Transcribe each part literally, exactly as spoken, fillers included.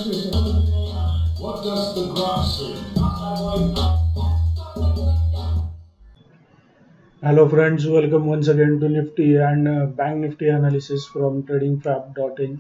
question. What does the graph say? Hello friends, welcome once again to Nifty and uh, Bank Nifty analysis from trading frap dot in.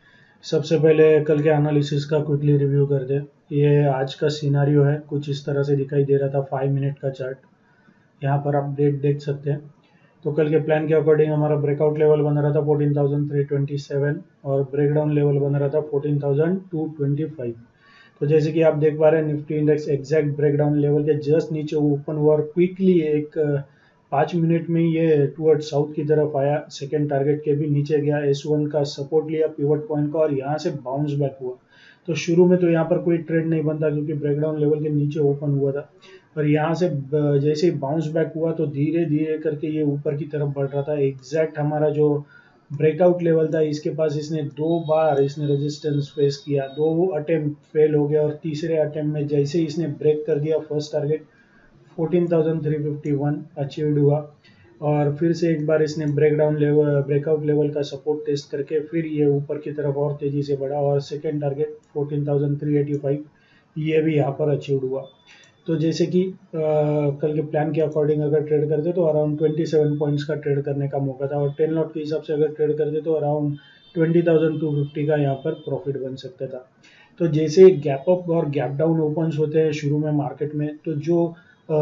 सबसे पहले कल के analysis का quickly review कर दे। ये आज का सिनारियो है, कुछ इस तरह से दिखाई दे रहा था फाइव मिनट का चार्ट। यहाँ पर आप डेट देख सकते हैं। तो कल के प्लान के अकॉर्डिंग हमारा ब्रेकआउट लेवल बन रहा था fourteen thousand three twenty seven और ब्रेकडाउन लेवल बन रहा था fourteen thousand two twenty five. तो जैसे कि आप देख पा रहे हैं Nifty index exact breakdown level के जस्ट नीचे ओपन हुआ और क्विकली एक पाँच मिनट में ये टूवर्ड साउथ की तरफ आया, सेकेंड टारगेट के भी नीचे गया, एस वन का सपोर्ट लिया पिवट पॉइंट का और यहाँ से बाउंस बैक हुआ। तो शुरू में तो यहाँ पर कोई ट्रेड नहीं बनता क्योंकि ब्रेकडाउन लेवल के नीचे ओपन हुआ था, पर यहाँ से जैसे ही बाउंस बैक हुआ तो धीरे धीरे करके ये ऊपर की तरफ बढ़ रहा था। एग्जैक्ट हमारा जो ब्रेकआउट लेवल था इसके पास इसने दो बार इसने रेजिस्टेंस फेस किया, दो अटेम्प्ट फेल हो गया और तीसरे अटेम्प्ट में जैसे ही इसने ब्रेक कर दिया first target fourteen thousand three fifty one achieved हुआ और फिर से एक बार इसने ब्रेकडाउन लेवल ब्रेकआउट लेवल का सपोर्ट टेस्ट करके फिर ये ऊपर की तरफ और तेजी से बढ़ा और second target fourteen thousand three eighty five ये भी यहाँ पर अचीव्ड हुआ। तो जैसे कि आ, कल के प्लान के अकॉर्डिंग अगर ट्रेड करते तो अराउंड ट्वेंटी सेवन पॉइंट्स का ट्रेड करने का मौका था और टेन लॉट के हिसाब से अगर ट्रेड करते तो around twenty thousand two fifty का यहाँ पर प्रॉफिट बन सकता था। तो जैसे गैप अप और गैप डाउन ओपन्स होते हैं शुरू में मार्केट में, तो जो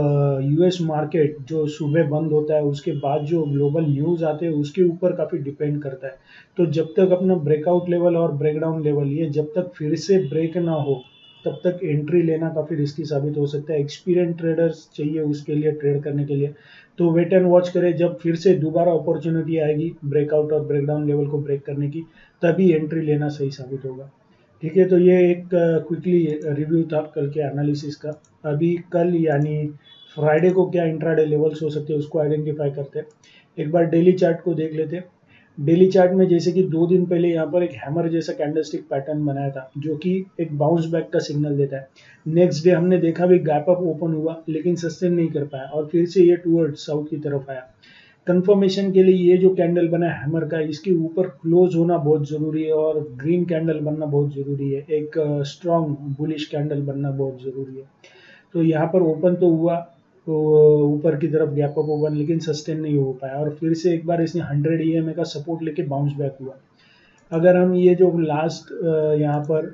यूएस मार्केट जो सुबह बंद होता है उसके बाद जो ग्लोबल न्यूज़ आते हैं उसके ऊपर काफ़ी डिपेंड करता है। तो जब तक अपना ब्रेकआउट लेवल और ब्रेकडाउन लेवल ये जब तक फिर से ब्रेक ना हो तब तक एंट्री लेना काफ़ी रिस्की साबित हो सकता है। एक्सपीरियंस ट्रेडर्स चाहिए उसके लिए, ट्रेड करने के लिए। तो वेट एंड वॉच करें, जब फिर से दोबारा अपॉर्चुनिटी आएगी ब्रेकआउट और ब्रेकडाउन लेवल को ब्रेक करने की तभी एंट्री लेना सही साबित होगा। ठीक है, तो ये एक क्विकली रिव्यू था कल के एनालिसिस का। अभी कल यानी फ्राइडे को क्या इंट्राडे लेवल्स हो सकते हैं उसको आइडेंटिफाई करते हैं। एक बार डेली चार्ट को देख लेते हैं। डेली चार्ट में जैसे कि दो दिन पहले यहाँ पर एक हैमर जैसा कैंडलस्टिक पैटर्न बनाया था जो कि एक बाउंस बैक का सिग्नल देता है। नेक्स्ट डे हमने देखा भी गैप अप ओपन हुआ लेकिन सस्टेन नहीं कर पाया और फिर से ये टूवर्ड साउथ की तरफ आया। कंफर्मेशन के लिए ये जो कैंडल बना है हैमर का, इसके ऊपर क्लोज होना बहुत ज़रूरी है और ग्रीन कैंडल बनना बहुत ज़रूरी है, एक स्ट्रॉन्ग बुलिश कैंडल बनना बहुत ज़रूरी है। तो यहाँ पर ओपन तो हुआ तो ऊपर की तरफ गैप अप ओपन लेकिन सस्टेन नहीं हो पाया और फिर से एक बार इसने हंड्रेड ई एम ए का सपोर्ट लेके बाउंस बैक हुआ। अगर हम ये जो लास्ट यहाँ पर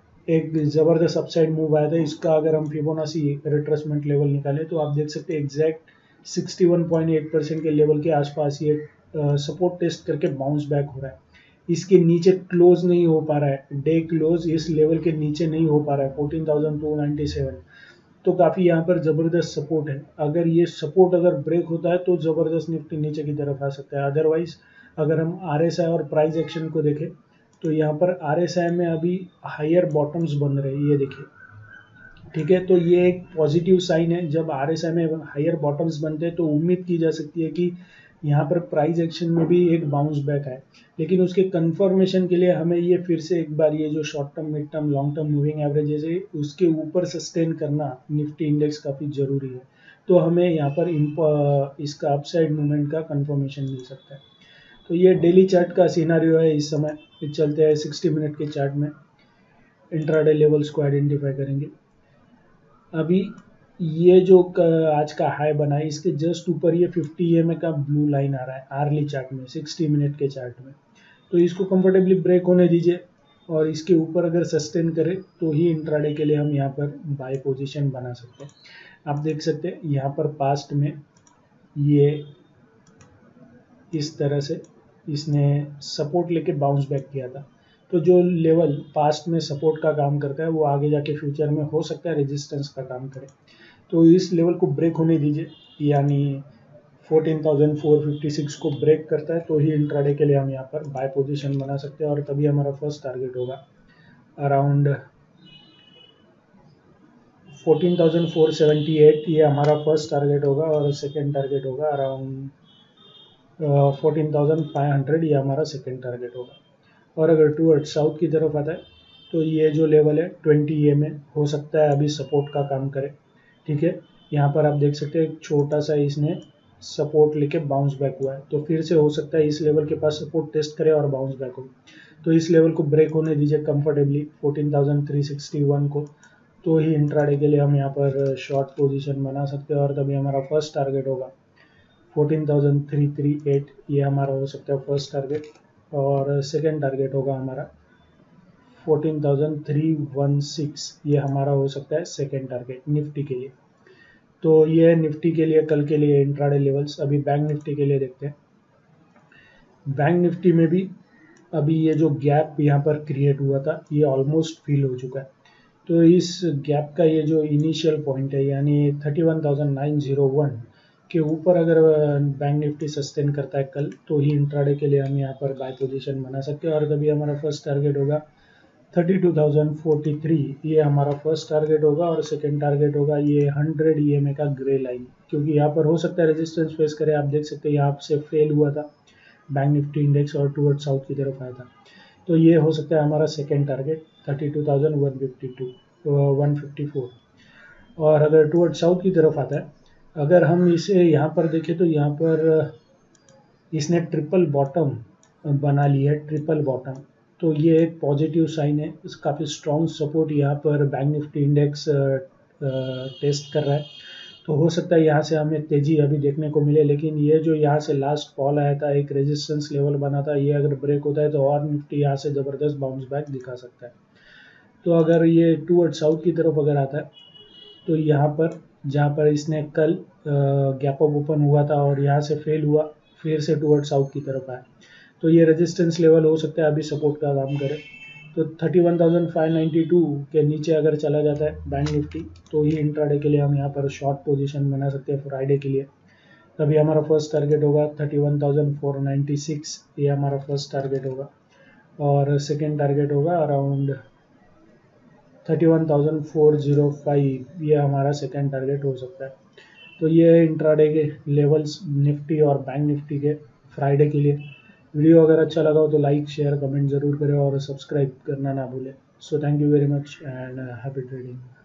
एक ज़बरदस्त अपसाइड मूव आया था इसका अगर हम फिबोनाची रिट्रेसमेंट लेवल निकालें तो आप देख सकते हैं exact sixty one point eight percent के लेवल के आसपास ये सपोर्ट टेस्ट करके बाउंस बैक हो रहा है। इसके नीचे क्लोज नहीं हो पा रहा है, डे क्लोज इस लेवल के नीचे नहीं हो पा रहा है fourteen thousand two ninety seven. तो काफ़ी यहाँ पर ज़बरदस्त सपोर्ट है। अगर ये सपोर्ट अगर ब्रेक होता है तो ज़बरदस्त निफ्टी नीचे की तरफ आ सकता है। अदरवाइज अगर हम आर एस आई और प्राइस एक्शन को देखें तो यहाँ पर आर एस आई में अभी हायर बॉटम्स बन रहे हैं, ये देखिए। ठीक है, तो ये एक पॉजिटिव साइन है। जब आर एस आई में हायर बॉटम्स बनते हैं तो उम्मीद की जा सकती है कि यहाँ पर प्राइस एक्शन में भी एक बाउंस बैक है, लेकिन उसके कंफर्मेशन के लिए हमें ये फिर से एक बार ये जो short term, mid term, long term moving averages है उसके ऊपर सस्टेन करना निफ्टी इंडेक्स काफ़ी ज़रूरी है। तो हमें यहाँ पर इसका अपसाइड मूवमेंट का कंफर्मेशन मिल सकता है। तो ये डेली चार्ट का सिनारियो है इस समय। फिर चलते हैं सिक्सटी मिनट के चार्ट में, इंट्राडे लेवल्स को आइडेंटिफाई करेंगे। अभी ये जो आज का हाई बना है इसके जस्ट ऊपर ये फिफ्टी ई एम ए का ब्लू लाइन आ रहा है आर्ली चार्ट में, सिक्सटी मिनट के चार्ट में। तो इसको कंफर्टेबली ब्रेक होने दीजिए और इसके ऊपर अगर सस्टेन करे तो ही इंट्राडे के लिए हम यहाँ पर बाय पोजीशन बना सकते हैं। आप देख सकते हैं यहाँ पर पास्ट में ये इस तरह से इसने सपोर्ट लेके बाउंस बैक किया था। तो जो लेवल पास्ट में सपोर्ट का काम करता है वो आगे जाके फ्यूचर में हो सकता है रेजिस्टेंस का काम करे। तो इस लेवल को ब्रेक होने दीजिए, यानी fourteen thousand four fifty six को ब्रेक करता है तो ही इंट्राडे के लिए हम यहाँ पर बाय पोजीशन बना सकते हैं और तभी हमारा फर्स्ट टारगेट होगा around fourteen thousand four seventy eight, ये हमारा फर्स्ट टारगेट होगा और सेकेंड टारगेट होगा around fourteen thousand five hundred, ये हमारा सेकेंड टारगेट होगा। और अगर टूवर्ड साउथ की तरफ आता है तो ये जो लेवल है ट्वेंटी ई एम ए हो सकता है अभी सपोर्ट का काम करे। ठीक है, यहाँ पर आप देख सकते हैं एक छोटा सा इसने सपोर्ट लेके बाउंस बैक हुआ है, तो फिर से हो सकता है इस लेवल के पास सपोर्ट टेस्ट करे और बाउंस बैक हो। तो इस लेवल को ब्रेक होने दीजिए comfortably fourteen thousand three sixty one को, तो ही इंट्राडे के लिए हम यहाँ पर शॉर्ट पोजीशन बना सकते हैं। और तभी हमारा फर्स्ट टारगेट होगा fourteen thousand three thirty eight, ये हमारा हो सकता है फर्स्ट टारगेट। और सेकेंड टारगेट होगा हमारा fourteen thousand three one six, ये हमारा हो सकता है सेकेंड टारगेट निफ्टी के लिए। तो ये है निफ्टी के लिए कल के लिए इंट्राडे लेवल्स। अभी बैंक निफ्टी के लिए देखते हैं। बैंक निफ्टी में भी अभी ये जो गैप यहाँ पर क्रिएट हुआ था ये ऑलमोस्ट फिल हो चुका है। तो इस गैप का ये जो इनिशियल पॉइंट है यानी thirty one thousand nine zero one के ऊपर अगर बैंक निफ्टी सस्टेन करता है कल, तो ही इंट्राडे के लिए हम यहाँ पर बाय पोजीशन बना सकते हैं। और तभी हमारा फर्स्ट टारगेट होगा thirty two thousand forty three, ये हमारा फर्स्ट टारगेट होगा। और सेकेंड टारगेट होगा ये हंड्रेड ई एम ए का ग्रे लाइन, क्योंकि यहाँ पर हो सकता है रेजिस्टेंस फेस करे। आप देख सकते हैं यहाँ से फेल हुआ था बैंक निफ्टी इंडेक्स और टूवर्ड साउथ की तरफ आया था। तो ये हो सकता है हमारा second target thirty two thousand one fifty two one fifty four. और अगर टूवर्ड साउथ की तरफ आता है, अगर हम इसे यहाँ पर देखें तो यहाँ पर इसने ट्रिपल बॉटम बना लिया है, ट्रिपल बॉटम। तो ये एक पॉजिटिव साइन है। काफ़ी स्ट्रॉन्ग सपोर्ट यहाँ पर बैंक निफ्टी इंडेक्स टेस्ट कर रहा है। तो हो सकता है यहाँ से हमें तेजी अभी देखने को मिले, लेकिन ये जो यहाँ से लास्ट फॉल आया था, एक रेजिस्टेंस लेवल बना था, ये अगर ब्रेक होता है तो और निफ्टी यहाँ से ज़बरदस्त बाउंस बैक दिखा सकता है। तो अगर ये टूवर्ड साउथ की तरफ अगर आता है, तो यहाँ पर जहाँ पर इसने कल गैप अप ओपन हुआ था और यहाँ से फेल हुआ, फिर से टूवर्ड साउथ की तरफ आया, तो ये रेजिस्टेंस लेवल हो सकता है अभी सपोर्ट का काम करे। तो thirty one thousand five ninety two के नीचे अगर चला जाता है बैंक निफ्टी, तो ही इंट्राडे के लिए हम यहाँ पर शॉर्ट पोजीशन बना सकते हैं फ्राइडे के लिए। तभी हमारा फर्स्ट टारगेट होगा thirty one thousand four ninety six, ये हमारा फर्स्ट टारगेट होगा। और सेकेंड टारगेट होगा around thirty one thousand four zero five, ये हमारा सेकेंड टारगेट हो सकता है। तो ये इंट्राडे के लेवल्स निफ्टी और बैंक निफ्टी के फ्राइडे के लिए। वीडियो अगर अच्छा लगा हो तो लाइक शेयर कमेंट ज़रूर करें और सब्सक्राइब करना ना भूलें। So thank you very much and happy trading.